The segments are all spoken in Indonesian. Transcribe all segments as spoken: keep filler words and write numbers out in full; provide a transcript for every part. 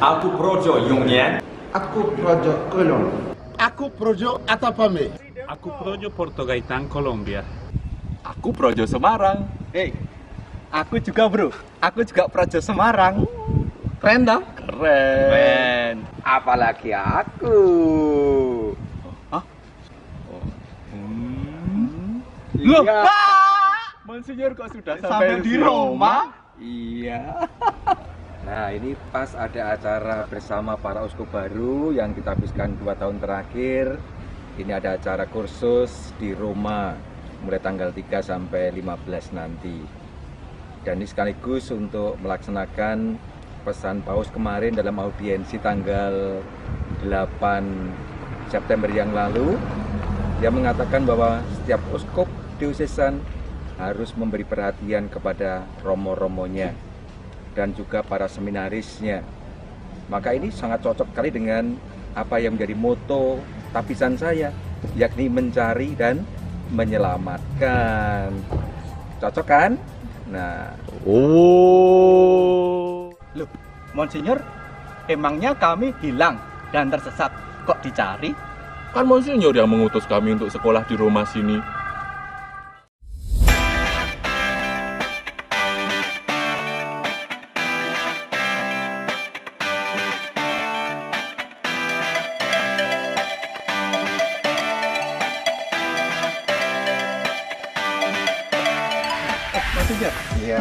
Aku Projo Yongnian. Aku Projo Kolong. Aku Projo Atapame. Aku Projo Portogaitan, Kolombia. Aku Projo Semarang. Hei, aku juga bro. Aku juga Projo Semarang. Keren toh? Keren. Apalagi aku. Hah? Oh. Hmm. Loh, Iya. ah! Monsinyur kok sudah Sampai sampai, di Roma? Iya. Nah, ini pas ada acara bersama para uskup baru yang kita habiskan dua tahun terakhir. Ini ada acara kursus di Roma mulai tanggal tiga sampai lima belas nanti. Dan ini sekaligus untuk melaksanakan pesan Paus kemarin dalam audiensi tanggal delapan September yang lalu. Dia mengatakan bahwa setiap uskup diosesan harus memberi perhatian kepada romo-romonya dan juga para seminarisnya. Maka ini sangat cocok sekali dengan apa yang menjadi moto tapisan saya, yakni mencari dan menyelamatkan. Cocok kan? Nah, Oh. Loh, Monsinyur, emangnya kami hilang dan tersesat kok dicari? Kan Monsinyur yang mengutus kami untuk sekolah di Roma sini. Monsinyur. iya.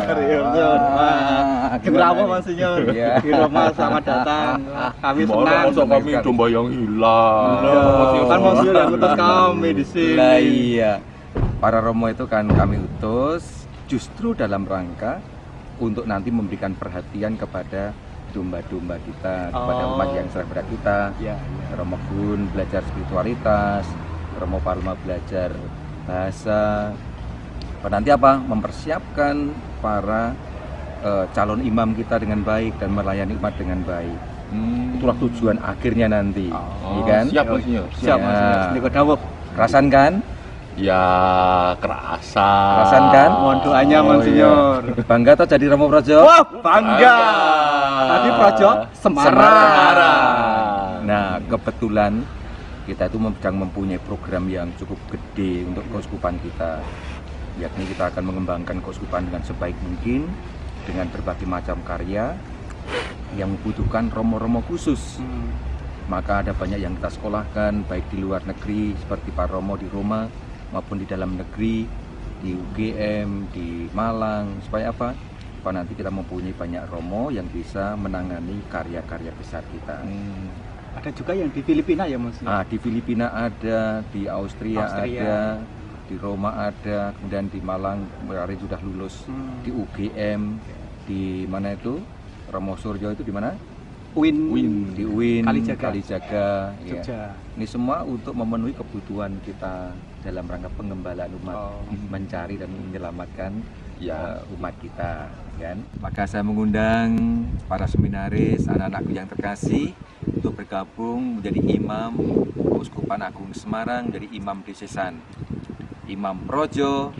Wah, kenapa Monsinyur? Iya. Di Roma selamat datang. Kami Gimana senang. masa kami sekali. domba yang hilang? Loh, kan Monsinyur yang utus kami di sini. Lah iya. Para romo itu kan kami utus justru dalam rangka untuk nanti memberikan perhatian kepada domba-domba kita, kepada Oh. umat yang saudara kita. Ya, ya. Romo Gun belajar spiritualitas, Romo Palma belajar bahasa. Nanti apa? Mempersiapkan para eh, calon imam kita dengan baik dan melayani umat dengan baik. Hmm. Itulah tujuan akhirnya nanti, Oh, iya kan? siap Monsinyur. Siap, Ya. Monsinyur. Niko dawuh. Kerasan kan? Ya, kerasa. Kerasan kan? Mohon doanya, Oh, Monsinyur. iya. Bangga toh jadi Romo Projo? Wah, bangga. Tadi Projo Semarang. Semarang. Nah, kebetulan kita itu sedang mempunyai program yang cukup gede untuk keuskupan kita. Yakni kita akan mengembangkan keuskupan dengan sebaik mungkin dengan berbagai macam karya yang membutuhkan romo-romo khusus. Hmm. Maka ada banyak yang kita sekolahkan baik di luar negeri seperti Pak Romo di Roma maupun di dalam negeri di U G M, di Malang, supaya apa? Supaya nanti kita mempunyai banyak romo yang bisa menangani karya-karya besar kita. Hmm. Ada juga yang di Filipina ya, Monsinyur? Ah, di Filipina ada, di Austria, Austria. ada, di Roma ada, kemudian di Malang kemarin sudah lulus, Hmm. di U G M, di mana itu? Romo Suryo itu di mana? Win. Win, di U I N, Kalijaga. Kalijaga, ya. Jogja. Ini semua untuk memenuhi kebutuhan kita dalam rangka pengembalaan umat, Oh. mencari dan menyelamatkan Ya. uh, umat kita, kan? Maka saya mengundang para seminaris, anak-anakku yang terkasih untuk bergabung menjadi imam Keuskupan Agung Semarang, jadi imam diosesan, Imam Projo.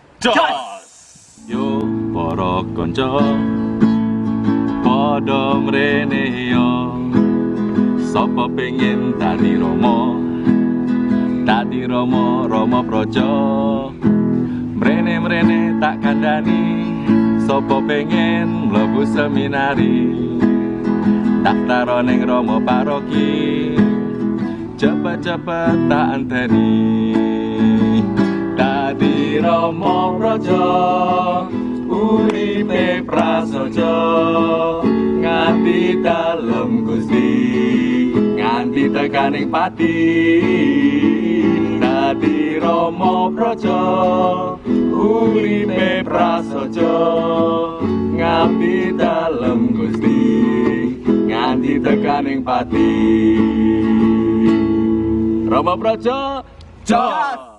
Jos! Yo, para kanca padha mrene yo. Sapa pengen dadi Romo? Dadi Romo, Romo Projo. Mrene-mrene tak kandhani. Sapa pengen mlebu seminari? Daftar ning Romo Paroki. Cepet-cepet tak anteni. Dadi Romo Projo, uripe prasaja nganti dalem Gusti, nganti tekaning pati. Dadi Romo Projo, uripe prasaja nganti dalem Gusti, nganti tekaning pati. Romo Projo, jos!